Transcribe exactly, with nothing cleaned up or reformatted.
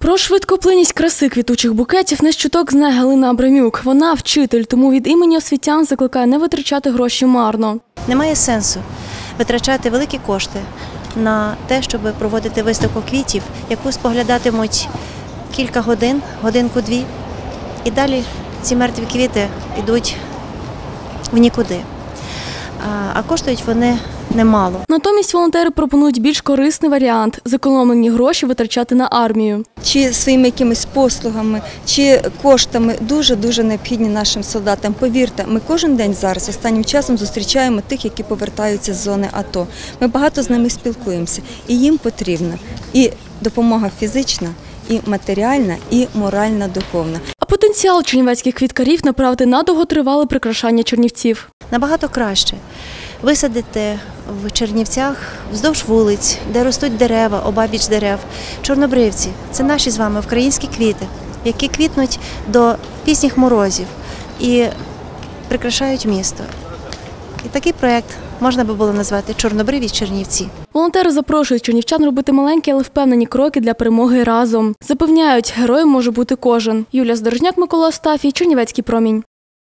Про швидкоплинність краси квітучих букетів не щуток знає Галина Абрамюк. Вона вчитель, тому від імені освітян закликає не витрачати гроші марно. Немає сенсу витрачати великі кошти на те, щоб проводити виставку квітів, яку споглядатимуть кілька годин, годинку-дві, і далі ці мертві квіти йдуть в нікуди. А коштують вони немало. Натомість волонтери пропонують більш корисний варіант – зекономлені гроші витрачати на армію. Чи своїми якимись послугами, чи коштами дуже-дуже необхідні нашим солдатам. Повірте, ми кожен день зараз останнім часом зустрічаємо тих, які повертаються з зони АТО. Ми багато з ними спілкуємося, і їм потрібна і допомога фізична, і матеріальна, і моральна, духовна. А потенціал чернівецьких квіткарів направити на довготривале прикрашання Чернівців. Набагато краще висадити в Чернівцях вздовж вулиць, де ростуть дерева, обабіч дерев, чорнобривці. Це наші з вами українські квіти, які квітнуть до пізніх морозів і прикрашають місто. І такий проєкт можна би було назвати «Чорнобриві Чернівці». Волонтери запрошують чернівчан робити маленькі, але впевнені кроки для перемоги разом. Запевняють, героєм може бути кожен. Юлія Здорожняк, Микола Остафій, Чернівецький промінь.